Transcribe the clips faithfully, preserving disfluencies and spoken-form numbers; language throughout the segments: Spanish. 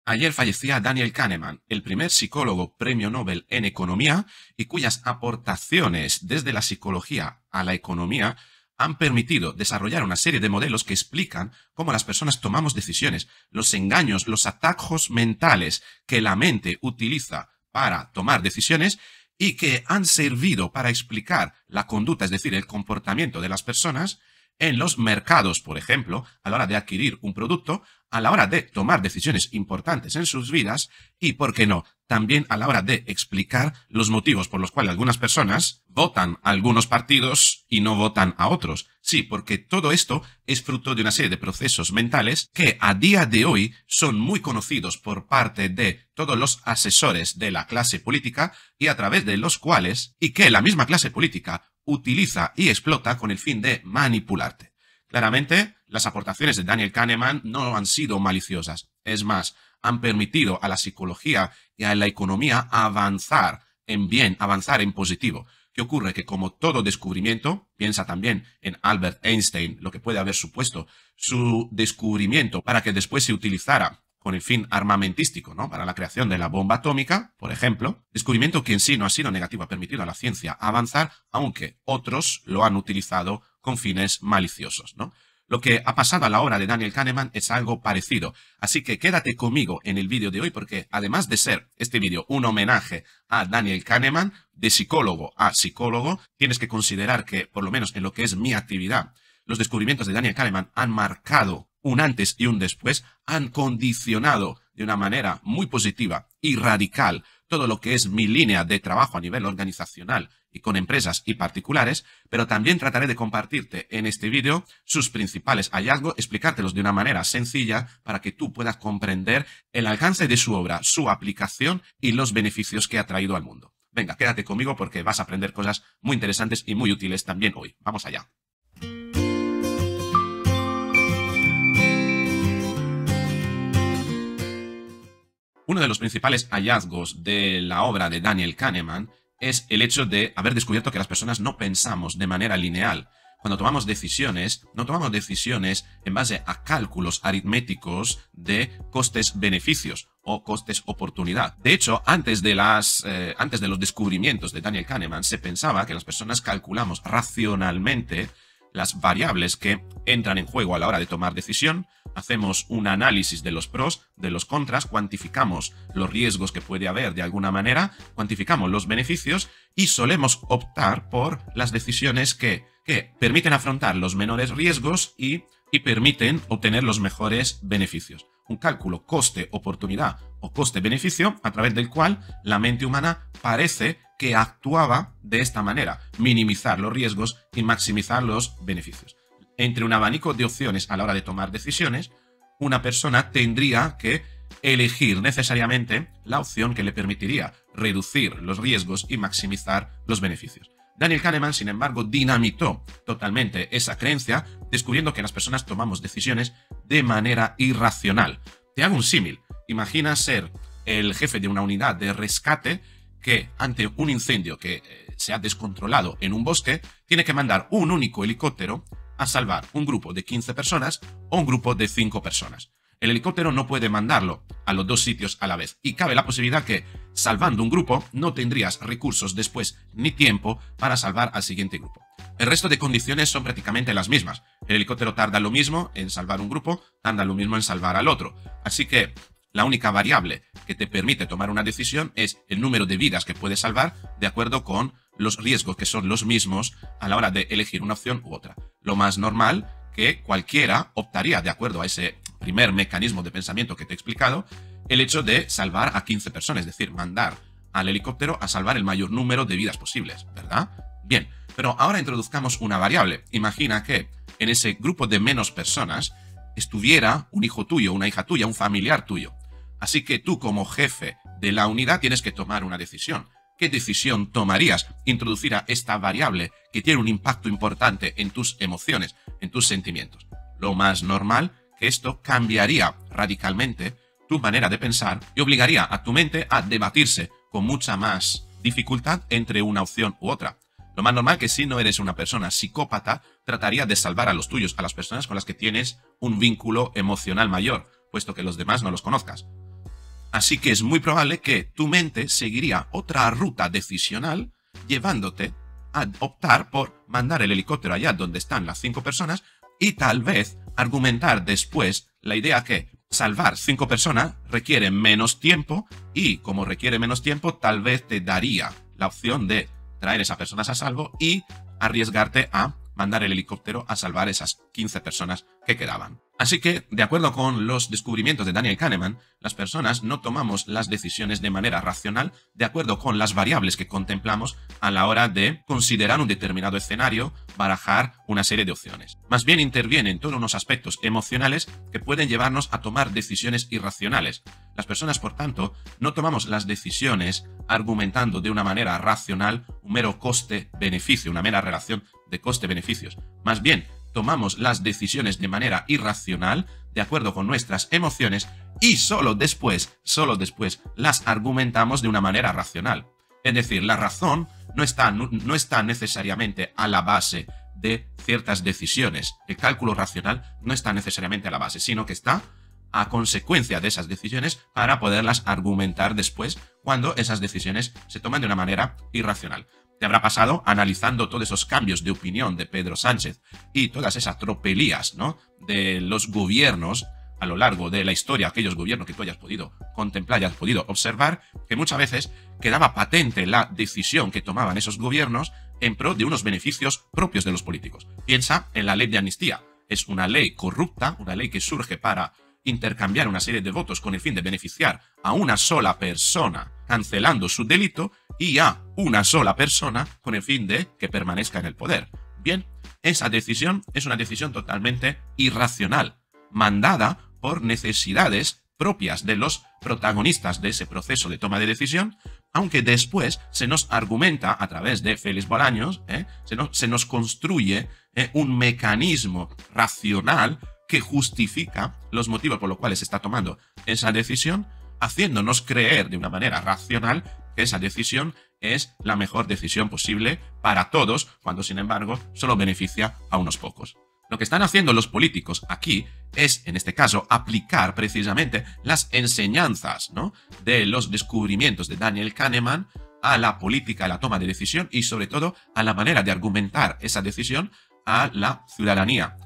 Ayer fallecía Daniel Kahneman, el primer psicólogo premio Nobel en economía y cuyas aportaciones desde la psicología a la economía han permitido desarrollar una serie de modelos que explican cómo las personas tomamos decisiones, los engaños, los atajos mentales que la mente utiliza para tomar decisiones y que han servido para explicar la conducta, es decir, el comportamiento de las personas en los mercados, por ejemplo, a la hora de adquirir un producto, a la hora de tomar decisiones importantes en sus vidas y, ¿por qué no?, también a la hora de explicar los motivos por los cuales algunas personas votan a algunos partidos y no votan a otros. Sí, porque todo esto es fruto de una serie de procesos mentales que a día de hoy son muy conocidos por parte de todos los asesores de la clase política y a través de los cuales, y que la misma clase política utiliza y explota con el fin de manipularte. Claramente, las aportaciones de Daniel Kahneman no han sido maliciosas. Es más, han permitido a la psicología y a la economía avanzar en bien, avanzar en positivo. ¿Qué ocurre? Que como todo descubrimiento, piensa también en Albert Einstein, lo que puede haber supuesto su descubrimiento para que después se utilizara con el fin armamentístico, ¿no?, para la creación de la bomba atómica, por ejemplo, descubrimiento que en sí no ha sido negativo, ha permitido a la ciencia avanzar, aunque otros lo han utilizado con fines maliciosos, ¿no? Lo que ha pasado a la obra de Daniel Kahneman es algo parecido, así que quédate conmigo en el vídeo de hoy porque además de ser este vídeo un homenaje a Daniel Kahneman, de psicólogo a psicólogo, tienes que considerar que, por lo menos en lo que es mi actividad, los descubrimientos de Daniel Kahneman han marcado un antes y un después, han condicionado de una manera muy positiva y radical todo lo que es mi línea de trabajo a nivel organizacional y con empresas y particulares, pero también trataré de compartirte en este vídeo sus principales hallazgos, explicártelos de una manera sencilla para que tú puedas comprender el alcance de su obra, su aplicación y los beneficios que ha traído al mundo. Venga, quédate conmigo porque vas a aprender cosas muy interesantes y muy útiles también hoy. Vamos allá. Uno de los principales hallazgos de la obra de Daniel Kahneman es el hecho de haber descubierto que las personas no pensamos de manera lineal. Cuando tomamos decisiones, no tomamos decisiones en base a cálculos aritméticos de costes-beneficios o costes-oportunidad. De hecho, antes de, las, eh, antes de los descubrimientos de Daniel Kahneman, se pensaba que las personas calculamos racionalmente las variables que entran en juego a la hora de tomar decisión, hacemos un análisis de los pros, de los contras, cuantificamos los riesgos que puede haber de alguna manera, cuantificamos los beneficios y solemos optar por las decisiones que, que permiten afrontar los menores riesgos y, y permiten obtener los mejores beneficios. Un cálculo coste-oportunidad o coste-beneficio a través del cual la mente humana parece que actuaba de esta manera, minimizar los riesgos y maximizar los beneficios. Entre un abanico de opciones a la hora de tomar decisiones, una persona tendría que elegir necesariamente la opción que le permitiría reducir los riesgos y maximizar los beneficios. Daniel Kahneman, sin embargo, dinamitó totalmente esa creencia, descubriendo que las personas tomamos decisiones de manera irracional. Te hago un símil. Imagina ser el jefe de una unidad de rescate que, ante un incendio que eh, se ha descontrolado en un bosque, tiene que mandar un único helicóptero a salvar un grupo de quince personas o un grupo de cinco personas. El helicóptero no puede mandarlo a los dos sitios a la vez y cabe la posibilidad que, salvando un grupo, no tendrías recursos después ni tiempo para salvar al siguiente grupo. El resto de condiciones son prácticamente las mismas. El helicóptero tarda lo mismo en salvar un grupo, tarda lo mismo en salvar al otro. Así que la única variable que te permite tomar una decisión es el número de vidas que puedes salvar de acuerdo con los riesgos que son los mismos a la hora de elegir una opción u otra. Lo más normal que cualquiera optaría, de acuerdo a ese primer mecanismo de pensamiento que te he explicado, el hecho de salvar a quince personas, es decir, mandar al helicóptero a salvar el mayor número de vidas posibles, ¿verdad? Bien, pero ahora introduzcamos una variable. Imagina que en ese grupo de menos personas estuviera un hijo tuyo, una hija tuya, un familiar tuyo. Así que tú, como jefe de la unidad, tienes que tomar una decisión. ¿Qué decisión tomarías? Introducir a esta variable que tiene un impacto importante en tus emociones, en tus sentimientos. Lo más normal que esto cambiaría radicalmente tu manera de pensar y obligaría a tu mente a debatirse con mucha más dificultad entre una opción u otra. Lo más normal que si no eres una persona psicópata, trataría de salvar a los tuyos, a las personas con las que tienes un vínculo emocional mayor, puesto que los demás no los conozcas. Así que es muy probable que tu mente seguiría otra ruta decisional llevándote a optar por mandar el helicóptero allá donde están las cinco personas y tal vez argumentar después la idea que salvar cinco personas requiere menos tiempo y como requiere menos tiempo tal vez te daría la opción de traer a esas personas a salvo y arriesgarte a mandar el helicóptero a salvar esas quince personas que quedaban. Así que, de acuerdo con los descubrimientos de Daniel Kahneman, las personas no tomamos las decisiones de manera racional de acuerdo con las variables que contemplamos a la hora de considerar un determinado escenario, barajar una serie de opciones. Más bien intervienen todos unos aspectos emocionales que pueden llevarnos a tomar decisiones irracionales. Las personas, por tanto, no tomamos las decisiones argumentando de una manera racional un mero coste-beneficio, una mera relación de coste-beneficios. Más bien, tomamos las decisiones de manera irracional, de acuerdo con nuestras emociones, y solo después, solo después, las argumentamos de una manera racional. Es decir, la razón no está, no, no está necesariamente a la base de ciertas decisiones. El cálculo racional no está necesariamente a la base, sino que está a consecuencia de esas decisiones para poderlas argumentar después cuando esas decisiones se toman de una manera irracional. Te habrá pasado analizando todos esos cambios de opinión de Pedro Sánchez y todas esas tropelías, ¿no?, de los gobiernos a lo largo de la historia, aquellos gobiernos que tú hayas podido contemplar y hayas podido observar, que muchas veces quedaba patente la decisión que tomaban esos gobiernos en pro de unos beneficios propios de los políticos. Piensa en la ley de amnistía. Es una ley corrupta, una ley que surge para intercambiar una serie de votos con el fin de beneficiar a una sola persona cancelando su delito y a una sola persona con el fin de que permanezca en el poder. Bien, esa decisión es una decisión totalmente irracional, mandada por necesidades propias de los protagonistas de ese proceso de toma de decisión, aunque después se nos argumenta a través de Félix Bolaños, ¿eh? se, nos, se nos construye ¿eh? un mecanismo racional que justifica los motivos por los cuales se está tomando esa decisión, haciéndonos creer de una manera racional que esa decisión es la mejor decisión posible para todos, cuando sin embargo solo beneficia a unos pocos. Lo que están haciendo los políticos aquí es, en este caso, aplicar precisamente las enseñanzas, ¿no?, de los descubrimientos de Daniel Kahneman a la política, a la toma de decisión y sobre todo a la manera de argumentar esa decisión a la ciudadanía,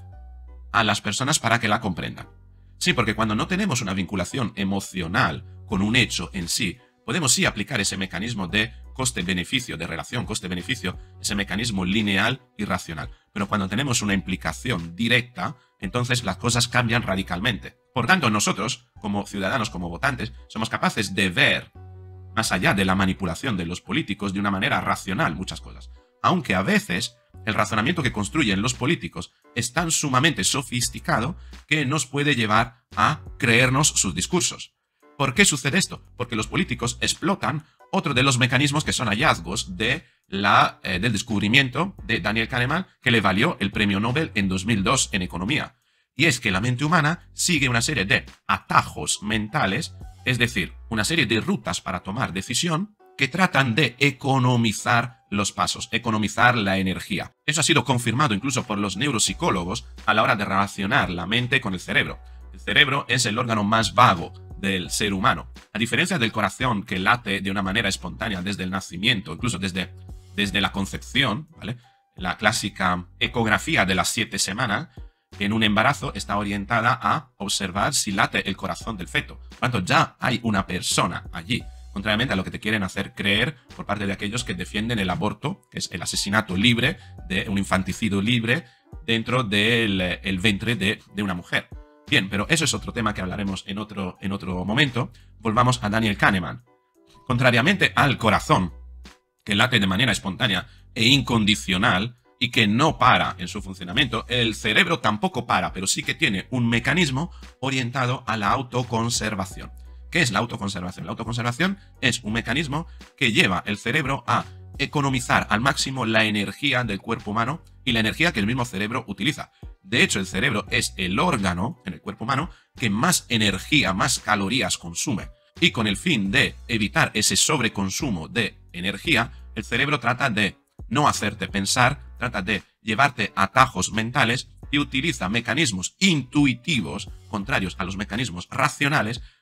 a las personas para que la comprendan. Sí, porque cuando no tenemos una vinculación emocional con un hecho en sí, podemos sí aplicar ese mecanismo de coste-beneficio, de relación coste-beneficio, ese mecanismo lineal y racional. Pero cuando tenemos una implicación directa, entonces las cosas cambian radicalmente. Por tanto, nosotros, como ciudadanos, como votantes, somos capaces de ver, más allá de la manipulación de los políticos, de una manera racional muchas cosas. Aunque a veces el razonamiento que construyen los políticos es tan sumamente sofisticado que nos puede llevar a creernos sus discursos. ¿Por qué sucede esto? Porque los políticos explotan otro de los mecanismos que son hallazgos de la, eh, del descubrimiento de Daniel Kahneman, que le valió el premio Nobel en dos mil dos en economía. Y es que la mente humana sigue una serie de atajos mentales, es decir, una serie de rutas para tomar decisión que tratan de economizar los pasos, economizar la energía. Eso ha sido confirmado incluso por los neuropsicólogos a la hora de relacionar la mente con el cerebro. El cerebro es el órgano más vago del ser humano. A diferencia del corazón, que late de una manera espontánea desde el nacimiento, incluso desde, desde la concepción, ¿vale?, la clásica ecografía de las siete semanas, en un embarazo está orientada a observar si late el corazón del feto. Por lo tanto, ya hay una persona allí, contrariamente a lo que te quieren hacer creer por parte de aquellos que defienden el aborto, que es el asesinato libre, de un infanticidio libre dentro del el ventre de, de una mujer. Bien, pero eso es otro tema que hablaremos en otro, en otro momento. Volvamos a Daniel Kahneman. Contrariamente al corazón, que late de manera espontánea e incondicional y que no para en su funcionamiento, el cerebro tampoco para, pero sí que tiene un mecanismo orientado a la autoconservación. ¿Qué es la autoconservación? La autoconservación es un mecanismo que lleva el cerebro a economizar al máximo la energía del cuerpo humano y la energía que el mismo cerebro utiliza. De hecho, el cerebro es el órgano en el cuerpo humano que más energía, más calorías consume. Y con el fin de evitar ese sobreconsumo de energía, el cerebro trata de no hacerte pensar, trata de llevarte a atajos mentales y utiliza mecanismos intuitivos, contrarios a los mecanismos racionales,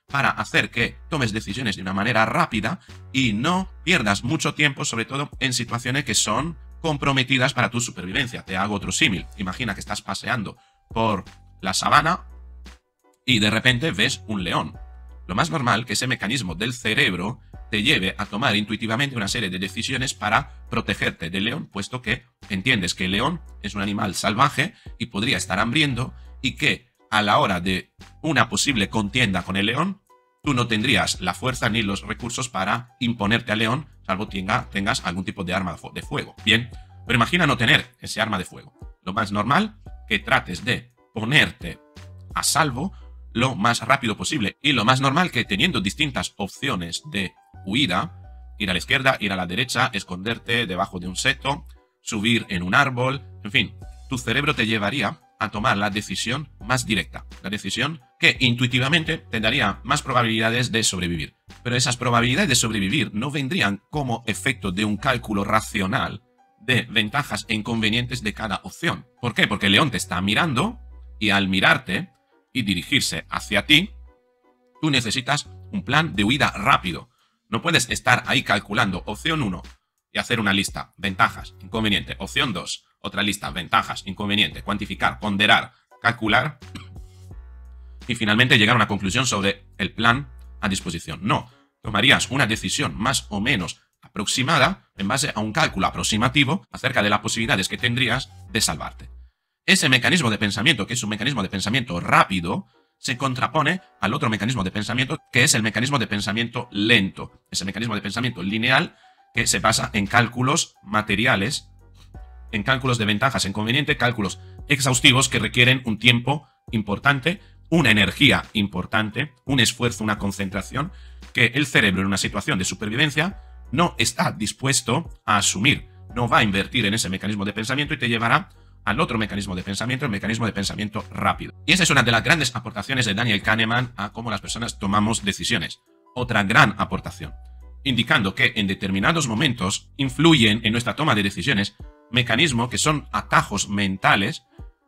para hacer que tomes decisiones de una manera rápida y no pierdas mucho tiempo, sobre todo en situaciones que son comprometidas para tu supervivencia. Te hago otro símil. Imagina que estás paseando por la sabana y de repente ves un león. Lo más normal que ese mecanismo del cerebro te lleve a tomar intuitivamente una serie de decisiones para protegerte del león, puesto que entiendes que el león es un animal salvaje y podría estar hambriento y que a la hora de una posible contienda con el león, tú no tendrías la fuerza ni los recursos para imponerte al león, salvo tenga, tengas algún tipo de arma de fuego. Bien, pero imagina no tener ese arma de fuego. Lo más normal que trates de ponerte a salvo lo más rápido posible. Y lo más normal que teniendo distintas opciones de huida, ir a la izquierda, ir a la derecha, esconderte debajo de un seto, subir en un árbol, en fin, tu cerebro te llevaría a tomar la decisión más directa, la decisión que intuitivamente te daría más probabilidades de sobrevivir. Pero esas probabilidades de sobrevivir no vendrían como efecto de un cálculo racional de ventajas e inconvenientes de cada opción. ¿Por qué? Porque el león te está mirando y al mirarte y dirigirse hacia ti, tú necesitas un plan de huida rápido. No puedes estar ahí calculando opción uno y hacer una lista, ventajas, inconveniente, opción dos, otra lista, ventajas, inconveniente, cuantificar, ponderar, calcular y finalmente llegar a una conclusión sobre el plan a disposición. No, tomarías una decisión más o menos aproximada en base a un cálculo aproximativo acerca de las posibilidades que tendrías de salvarte. Ese mecanismo de pensamiento, que es un mecanismo de pensamiento rápido, se contrapone al otro mecanismo de pensamiento, que es el mecanismo de pensamiento lento. Ese mecanismo de pensamiento lineal que se basa en cálculos materiales, en cálculos de ventajas e inconvenientes, cálculos exhaustivos que requieren un tiempo importante, una energía importante, un esfuerzo, una concentración, que el cerebro en una situación de supervivencia no está dispuesto a asumir. No va a invertir en ese mecanismo de pensamiento y te llevará al otro mecanismo de pensamiento, el mecanismo de pensamiento rápido. Y esa es una de las grandes aportaciones de Daniel Kahneman a cómo las personas tomamos decisiones. Otra gran aportación, indicando que en determinados momentos influyen en nuestra toma de decisiones mecanismos que son atajos mentales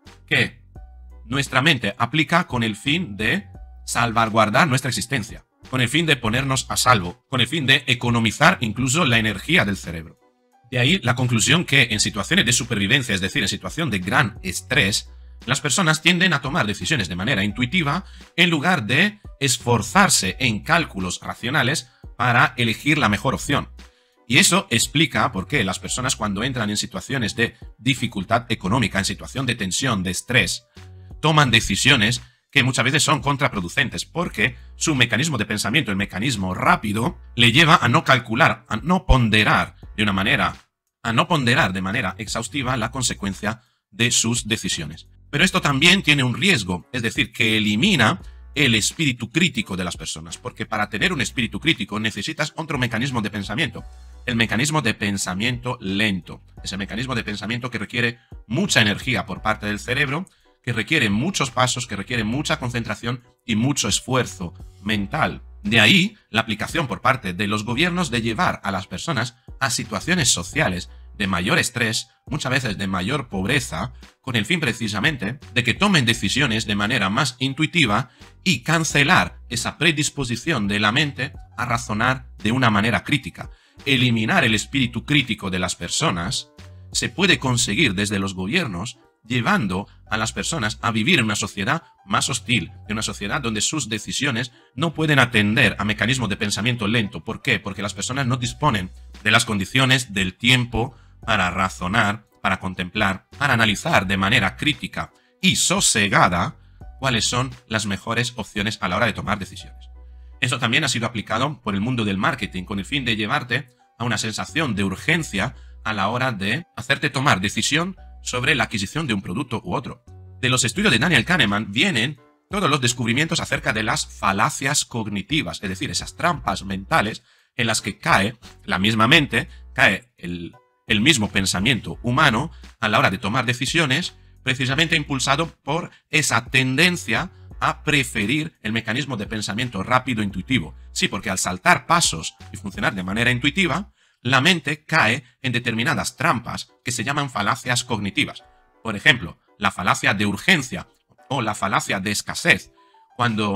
que nuestra mente aplica con el fin de salvaguardar nuestra existencia, con el fin de ponernos a salvo, con el fin de economizar incluso la energía del cerebro. De ahí la conclusión que en situaciones de supervivencia, es decir, en situación de gran estrés, las personas tienden a tomar decisiones de manera intuitiva en lugar de esforzarse en cálculos racionales para elegir la mejor opción. Y eso explica por qué las personas cuando entran en situaciones de dificultad económica, en situación de tensión, de estrés, toman decisiones que muchas veces son contraproducentes, porque su mecanismo de pensamiento, el mecanismo rápido, le lleva a no calcular, a no ponderar de una manera, a no ponderar de manera exhaustiva la consecuencia de sus decisiones. Pero esto también tiene un riesgo, es decir, que elimina el espíritu crítico de las personas, porque para tener un espíritu crítico necesitas otro mecanismo de pensamiento, el mecanismo de pensamiento lento, ese mecanismo de pensamiento que requiere mucha energía por parte del cerebro, que requiere muchos pasos, que requiere mucha concentración y mucho esfuerzo mental. De ahí la aplicación por parte de los gobiernos de llevar a las personas a situaciones sociales de mayor estrés, muchas veces de mayor pobreza, con el fin precisamente de que tomen decisiones de manera más intuitiva y cancelar esa predisposición de la mente a razonar de una manera crítica. Eliminar el espíritu crítico de las personas se puede conseguir desde los gobiernos llevando a las personas a vivir en una sociedad más hostil, en una sociedad donde sus decisiones no pueden atender a mecanismos de pensamiento lento. ¿Por qué? Porque las personas no disponen de las condiciones, del tiempo para razonar, para contemplar, para analizar de manera crítica y sosegada cuáles son las mejores opciones a la hora de tomar decisiones. Eso también ha sido aplicado por el mundo del marketing con el fin de llevarte a una sensación de urgencia a la hora de hacerte tomar decisión sobre la adquisición de un producto u otro. De los estudios de Daniel Kahneman vienen todos los descubrimientos acerca de las falacias cognitivas, es decir, esas trampas mentales en las que cae la misma mente, cae el, el mismo pensamiento humano a la hora de tomar decisiones, precisamente impulsado por esa tendencia a preferir el mecanismo de pensamiento rápido e intuitivo. Sí, porque al saltar pasos y funcionar de manera intuitiva, la mente cae en determinadas trampas que se llaman falacias cognitivas. Por ejemplo, la falacia de urgencia o la falacia de escasez. Cuando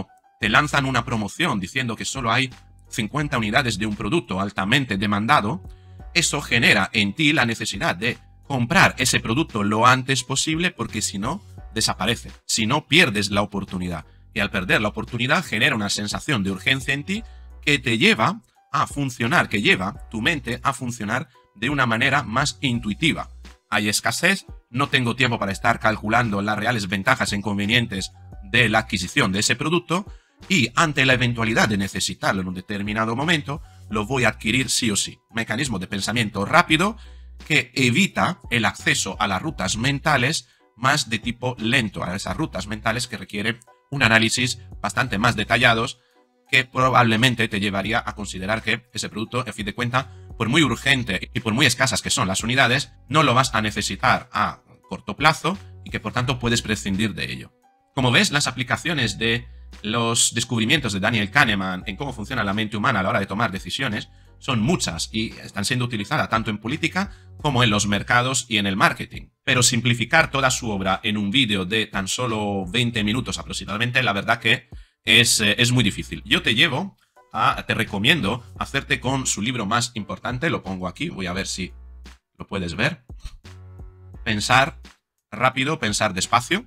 te lanzan una promoción diciendo que solo hay cincuenta unidades de un producto altamente demandado, eso genera en ti la necesidad de comprar ese producto lo antes posible porque si no, desaparece. Si no, pierdes la oportunidad. Y al perder la oportunidad genera una sensación de urgencia en ti que te lleva a funcionar, que lleva tu mente a funcionar de una manera más intuitiva. Hay escasez, no tengo tiempo para estar calculando las reales ventajas e inconvenientes de la adquisición de ese producto y ante la eventualidad de necesitarlo en un determinado momento, lo voy a adquirir sí o sí. Mecanismo de pensamiento rápido que evita el acceso a las rutas mentales más de tipo lento, a esas rutas mentales que requieren un análisis bastante más detallados que probablemente te llevaría a considerar que ese producto, a fin de cuentas, por muy urgente y por muy escasas que son las unidades, no lo vas a necesitar a corto plazo y que por tanto puedes prescindir de ello. Como ves, las aplicaciones de los descubrimientos de Daniel Kahneman en cómo funciona la mente humana a la hora de tomar decisiones son muchas y están siendo utilizadas tanto en política como en los mercados y en el marketing. Pero simplificar toda su obra en un vídeo de tan solo veinte minutos aproximadamente, la verdad que es, eh, es muy difícil. Yo te llevo a, te recomiendo hacerte con su libro más importante, lo pongo aquí, voy a ver si lo puedes ver. Pensar rápido, pensar despacio.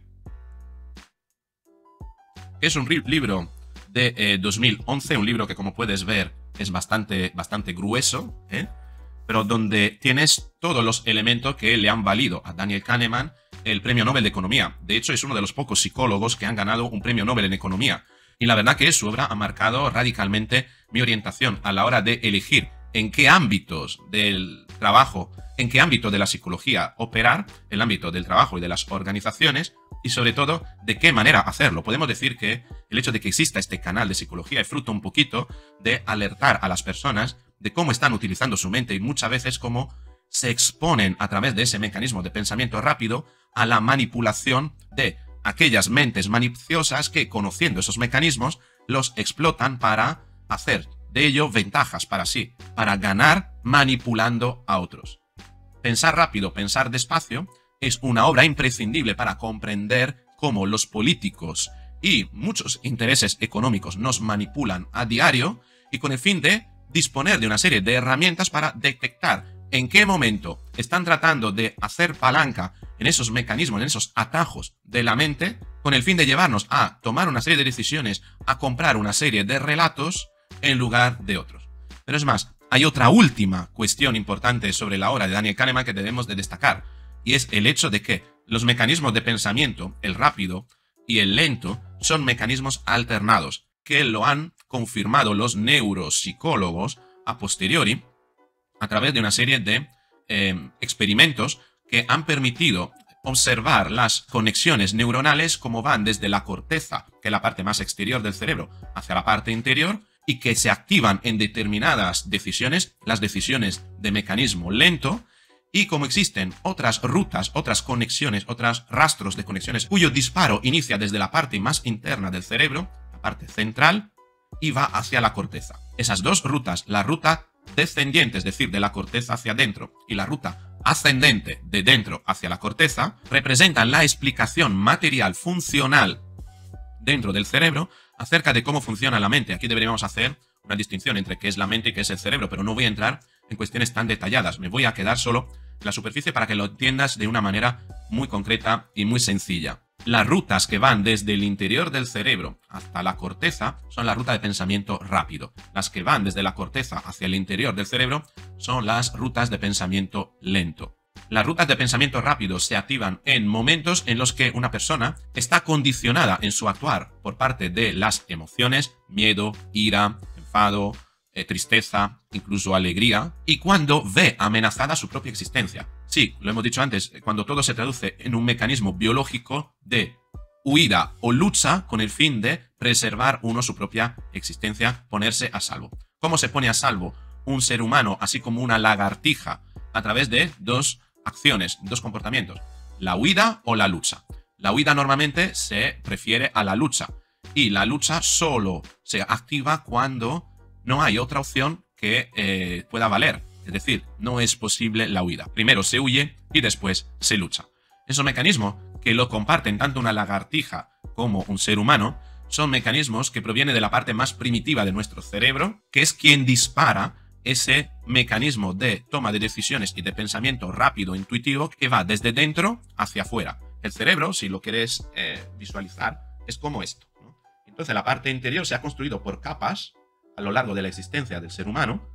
Es un libro de eh, dos mil once, un libro que como puedes ver es bastante, bastante grueso, ¿eh? pero donde tienes todos los elementos que le han valido a Daniel Kahneman el Premio Nobel de Economía. De hecho, es uno de los pocos psicólogos que han ganado un Premio Nobel en Economía. Y la verdad que su obra ha marcado radicalmente mi orientación a la hora de elegir en qué ámbitos del trabajo, en qué ámbito de la psicología operar, el ámbito del trabajo y de las organizaciones, y sobre todo, de qué manera hacerlo. Podemos decir que el hecho de que exista este canal de psicología es fruto un poquito de alertar a las personas de cómo están utilizando su mente y muchas veces cómo se exponen a través de ese mecanismo de pensamiento rápido a la manipulación de aquellas mentes maliciosas que, conociendo esos mecanismos, los explotan para hacer de ello ventajas para sí, para ganar manipulando a otros. Pensar rápido, pensar despacio es una obra imprescindible para comprender cómo los políticos y muchos intereses económicos nos manipulan a diario y con el fin de disponer de una serie de herramientas para detectar en qué momento están tratando de hacer palanca en esos mecanismos, en esos atajos de la mente, con el fin de llevarnos a tomar una serie de decisiones, a comprar una serie de relatos en lugar de otros. Pero es más, hay otra última cuestión importante sobre la obra de Daniel Kahneman que debemos de destacar, y es el hecho de que los mecanismos de pensamiento, el rápido y el lento, son mecanismos alternados, que lo han confirmado los neuropsicólogos a posteriori, a través de una serie de eh, experimentos que han permitido observar las conexiones neuronales como van desde la corteza, que es la parte más exterior del cerebro, hacia la parte interior, y que se activan en determinadas decisiones, las decisiones de mecanismo lento, y como existen otras rutas, otras conexiones, otros rastros de conexiones, cuyo disparo inicia desde la parte más interna del cerebro, la parte central, y va hacia la corteza. Esas dos rutas, la ruta descendiente, es decir, de la corteza hacia adentro, y la ruta ascendente de dentro hacia la corteza, representan la explicación material funcional dentro del cerebro acerca de cómo funciona la mente. Aquí deberíamos hacer una distinción entre qué es la mente y qué es el cerebro, pero no voy a entrar en cuestiones tan detalladas. Me voy a quedar solo en la superficie para que lo entiendas de una manera muy concreta y muy sencilla. Las rutas que van desde el interior del cerebro hasta la corteza son la ruta de pensamiento rápido. Las que van desde la corteza hacia el interior del cerebro son las rutas de pensamiento lento. Las rutas de pensamiento rápido se activan en momentos en los que una persona está condicionada en su actuar por parte de las emociones, miedo, ira, enfado, eh, tristeza, incluso alegría, y cuando ve amenazada su propia existencia. Sí, lo hemos dicho antes, cuando todo se traduce en un mecanismo biológico de huida o lucha con el fin de preservar uno su propia existencia, ponerse a salvo. ¿Cómo se pone a salvo un ser humano, así como una lagartija? A través de dos acciones, dos comportamientos, la huida o la lucha. La huida normalmente se refiere a la lucha y la lucha solo se activa cuando no hay otra opción que eh, pueda valer. Es decir, no es posible la huida. Primero se huye y después se lucha. Esos mecanismos que lo comparten tanto una lagartija como un ser humano son mecanismos que provienen de la parte más primitiva de nuestro cerebro, que es quien dispara ese mecanismo de toma de decisiones y de pensamiento rápido, intuitivo, que va desde dentro hacia afuera. El cerebro, si lo quieres eh, visualizar, es como esto, ¿no? Entonces la parte interior se ha construido por capas a lo largo de la existencia del ser humano,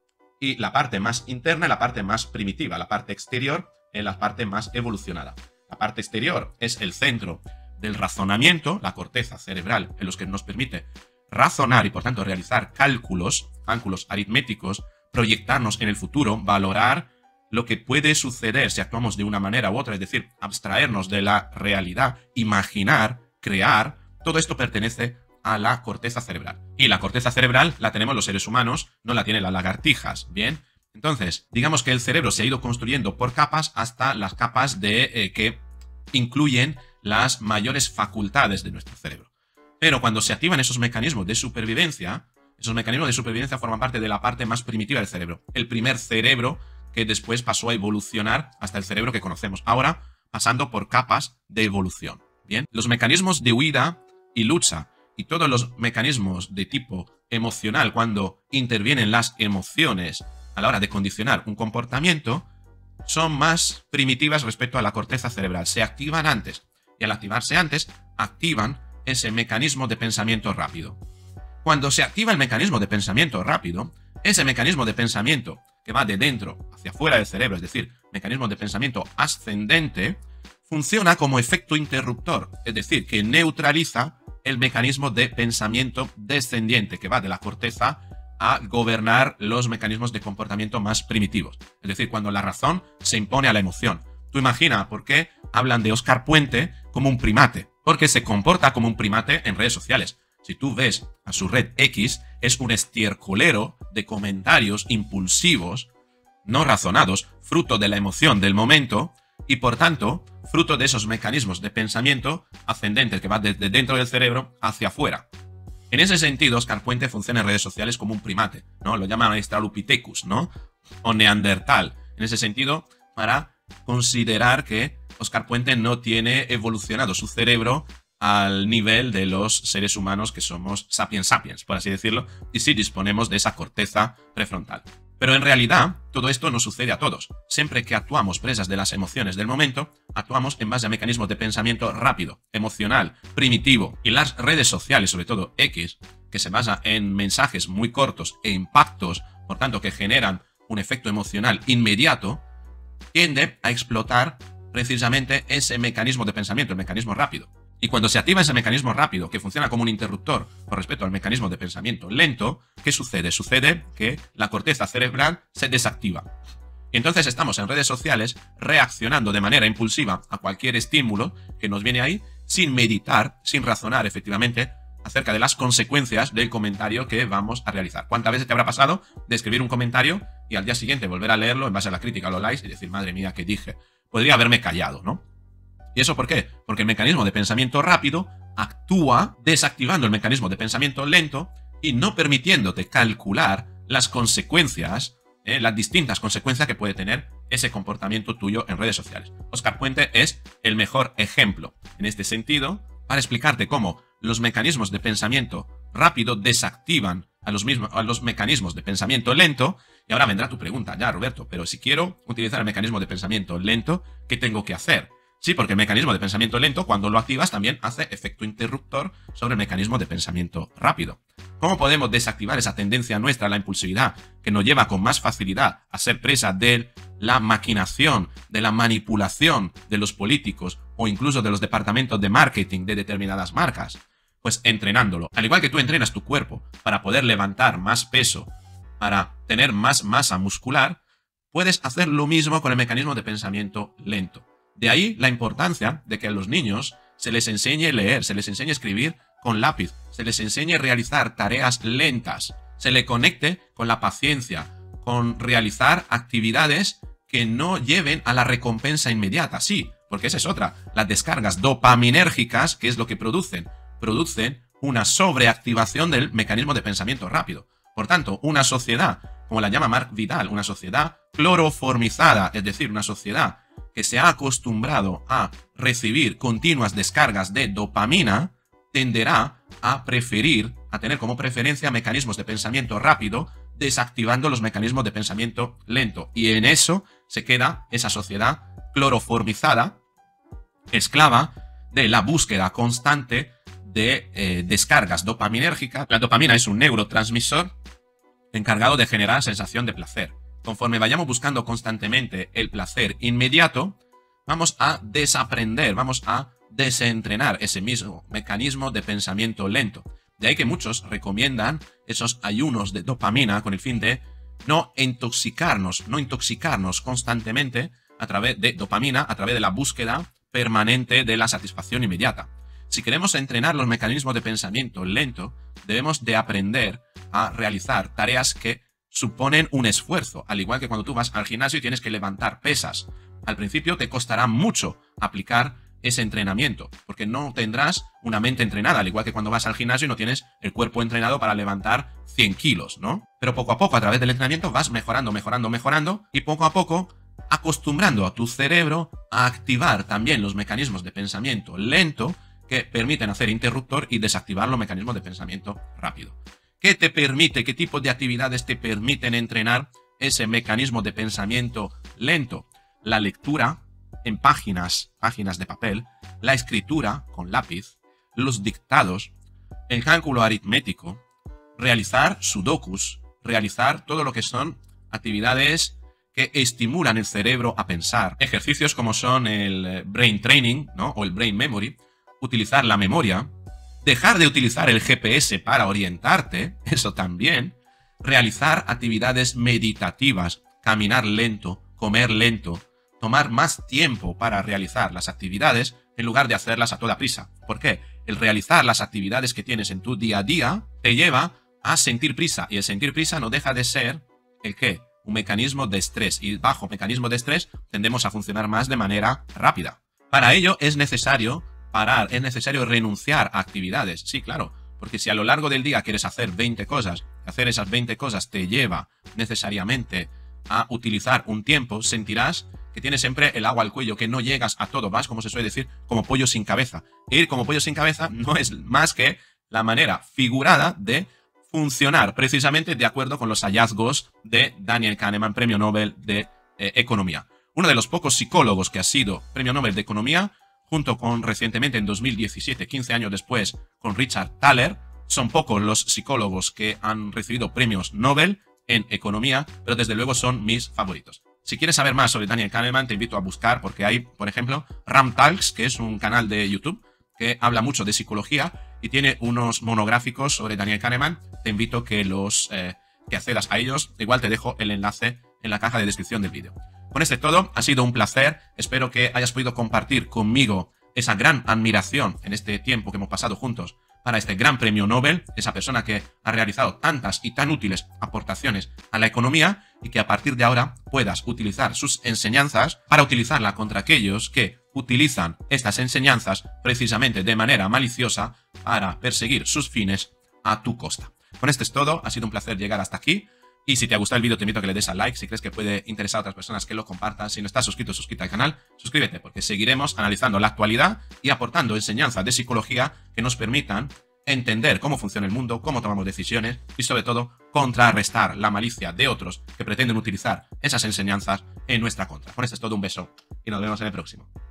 y la parte más interna es la parte más primitiva, la parte exterior es la parte más evolucionada. La parte exterior es el centro del razonamiento, la corteza cerebral, en los que nos permite razonar y por tanto realizar cálculos, cálculos aritméticos, proyectarnos en el futuro, valorar lo que puede suceder si actuamos de una manera u otra, es decir, abstraernos de la realidad, imaginar, crear. Todo esto pertenece a la corteza cerebral. Y la corteza cerebral la tenemos los seres humanos, no la tienen las lagartijas, ¿bien? Entonces, digamos que el cerebro se ha ido construyendo por capas hasta las capas de eh, que incluyen las mayores facultades de nuestro cerebro. Pero cuando se activan esos mecanismos de supervivencia, esos mecanismos de supervivencia forman parte de la parte más primitiva del cerebro. El primer cerebro que después pasó a evolucionar hasta el cerebro que conocemos. Ahora, pasando por capas de evolución. Bien, los mecanismos de huida y lucha y todos los mecanismos de tipo emocional, cuando intervienen las emociones a la hora de condicionar un comportamiento, son más primitivas respecto a la corteza cerebral. Se activan antes. Y al activarse antes, activan ese mecanismo de pensamiento rápido. Cuando se activa el mecanismo de pensamiento rápido, ese mecanismo de pensamiento que va de dentro hacia afuera del cerebro, es decir, mecanismo de pensamiento ascendente, funciona como efecto interruptor, es decir, que neutraliza el mecanismo de pensamiento descendiente, que va de la corteza a gobernar los mecanismos de comportamiento más primitivos. Es decir, cuando la razón se impone a la emoción. Tú imagina por qué hablan de Óscar Puente como un primate. Porque se comporta como un primate en redes sociales. Si tú ves a su red X, es un estiércolero de comentarios impulsivos, no razonados, fruto de la emoción del momento y, por tanto, fruto de esos mecanismos de pensamiento ascendentes que van desde dentro del cerebro hacia afuera. En ese sentido, Óscar Puente funciona en redes sociales como un primate, ¿no? Lo llaman Australopithecus, ¿no? O Neandertal. En ese sentido, para considerar que Óscar Puente no tiene evolucionado su cerebro al nivel de los seres humanos que somos sapiens sapiens, por así decirlo, y sí disponemos de esa corteza prefrontal. Pero en realidad, todo esto no sucede a todos. Siempre que actuamos presas de las emociones del momento, actuamos en base a mecanismos de pensamiento rápido, emocional, primitivo. Y las redes sociales, sobre todo X, que se basa en mensajes muy cortos e impactos, por tanto que generan un efecto emocional inmediato, tiende a explotar precisamente ese mecanismo de pensamiento, el mecanismo rápido. Y cuando se activa ese mecanismo rápido, que funciona como un interruptor con respecto al mecanismo de pensamiento lento, ¿qué sucede? Sucede que la corteza cerebral se desactiva. Y entonces estamos en redes sociales reaccionando de manera impulsiva a cualquier estímulo que nos viene ahí, sin meditar, sin razonar efectivamente acerca de las consecuencias del comentario que vamos a realizar. ¿Cuántas veces te habrá pasado de escribir un comentario y al día siguiente volver a leerlo en base a la crítica o los likes y decir, madre mía, ¿qué dije? Podría haberme callado, ¿no? ¿Y eso por qué? Porque el mecanismo de pensamiento rápido actúa desactivando el mecanismo de pensamiento lento y no permitiéndote calcular las consecuencias, eh, las distintas consecuencias que puede tener ese comportamiento tuyo en redes sociales. Óscar Puente es el mejor ejemplo en este sentido para explicarte cómo los mecanismos de pensamiento rápido desactivan a los, mismos, a los mecanismos de pensamiento lento. Y ahora vendrá tu pregunta, ya Roberto, pero si quiero utilizar el mecanismo de pensamiento lento, ¿qué tengo que hacer? Sí, porque el mecanismo de pensamiento lento, cuando lo activas, también hace efecto interruptor sobre el mecanismo de pensamiento rápido. ¿Cómo podemos desactivar esa tendencia nuestra a la impulsividad que nos lleva con más facilidad a ser presa de la maquinación, de la manipulación de los políticos o incluso de los departamentos de marketing de determinadas marcas? Pues entrenándolo. Al igual que tú entrenas tu cuerpo para poder levantar más peso, para tener más masa muscular, puedes hacer lo mismo con el mecanismo de pensamiento lento. De ahí la importancia de que a los niños se les enseñe a leer, se les enseñe a escribir con lápiz, se les enseñe a realizar tareas lentas, se le conecte con la paciencia, con realizar actividades que no lleven a la recompensa inmediata. Sí, porque esa es otra. Las descargas dopaminérgicas, ¿qué es lo que producen? Producen una sobreactivación del mecanismo de pensamiento rápido. Por tanto, una sociedad, como la llama Mark Vidal, una sociedad cloroformizada, es decir, una sociedad que se ha acostumbrado a recibir continuas descargas de dopamina, tenderá a preferir, a tener como preferencia mecanismos de pensamiento rápido, desactivando los mecanismos de pensamiento lento. Y en eso se queda esa sociedad cloroformizada, esclava de la búsqueda constante de eh, descargas dopaminérgicas. La dopamina es un neurotransmisor encargado de generar sensación de placer. Conforme vayamos buscando constantemente el placer inmediato, vamos a desaprender, vamos a desentrenar ese mismo mecanismo de pensamiento lento. De ahí que muchos recomiendan esos ayunos de dopamina con el fin de no intoxicarnos, no intoxicarnos constantemente a través de dopamina, a través de la búsqueda permanente de la satisfacción inmediata. Si queremos entrenar los mecanismos de pensamiento lento, debemos de aprender a realizar tareas que suponen un esfuerzo, al igual que cuando tú vas al gimnasio y tienes que levantar pesas. Al principio te costará mucho aplicar ese entrenamiento, porque no tendrás una mente entrenada, al igual que cuando vas al gimnasio y no tienes el cuerpo entrenado para levantar cien kilos, ¿no? Pero poco a poco, a través del entrenamiento, vas mejorando, mejorando, mejorando, y poco a poco acostumbrando a tu cerebro a activar también los mecanismos de pensamiento lento que permiten hacer interruptor y desactivar los mecanismos de pensamiento rápido. ¿Qué te permite, qué tipo de actividades te permiten entrenar ese mecanismo de pensamiento lento? La lectura en páginas, páginas de papel, la escritura con lápiz, los dictados, el cálculo aritmético, realizar sudokus, realizar todo lo que son actividades que estimulan el cerebro a pensar, ejercicios como son el brain training, ¿no? O el brain memory, utilizar la memoria, dejar de utilizar el G P S para orientarte, eso también, realizar actividades meditativas, caminar lento, comer lento, tomar más tiempo para realizar las actividades en lugar de hacerlas a toda prisa. ¿Por qué? El realizar las actividades que tienes en tu día a día te lleva a sentir prisa, y el sentir prisa no deja de ser ¿el qué? Un mecanismo de estrés, y bajo mecanismo de estrés tendemos a funcionar más de manera rápida. Para ello es necesario parar, es necesario renunciar a actividades. Sí, claro, porque si a lo largo del día quieres hacer veinte cosas, hacer esas veinte cosas te lleva necesariamente a utilizar un tiempo, sentirás que tienes siempre el agua al cuello, que no llegas a todo, vas, como se suele decir, como pollo sin cabeza. E ir como pollo sin cabeza no es más que la manera figurada de funcionar precisamente de acuerdo con los hallazgos de Daniel Kahneman, premio Nobel de eh, Economía. Uno de los pocos psicólogos que ha sido premio Nobel de Economía, junto con recientemente en dos mil diecisiete, quince años después, con Richard Thaler. Son pocos los psicólogos que han recibido premios Nobel en Economía, pero desde luego son mis favoritos. Si quieres saber más sobre Daniel Kahneman, te invito a buscar, porque hay, por ejemplo, Ram Talks, que es un canal de YouTube que habla mucho de psicología y tiene unos monográficos sobre Daniel Kahneman. Te invito a que los eh, que accedas a ellos. Igual te dejo el enlace en la caja de descripción del vídeo. Con esto es todo, ha sido un placer. Espero que hayas podido compartir conmigo esa gran admiración en este tiempo que hemos pasado juntos para este gran premio Nobel, esa persona que ha realizado tantas y tan útiles aportaciones a la economía, y que a partir de ahora puedas utilizar sus enseñanzas para utilizarla contra aquellos que utilizan estas enseñanzas precisamente de manera maliciosa para perseguir sus fines a tu costa. Con esto es todo, ha sido un placer llegar hasta aquí. Y si te ha gustado el vídeo te invito a que le des al like, si crees que puede interesar a otras personas que lo compartan. Si no estás suscrito, suscríbete al canal, suscríbete, porque seguiremos analizando la actualidad y aportando enseñanzas de psicología que nos permitan entender cómo funciona el mundo, cómo tomamos decisiones y sobre todo contrarrestar la malicia de otros que pretenden utilizar esas enseñanzas en nuestra contra. Con esto es todo, un beso y nos vemos en el próximo.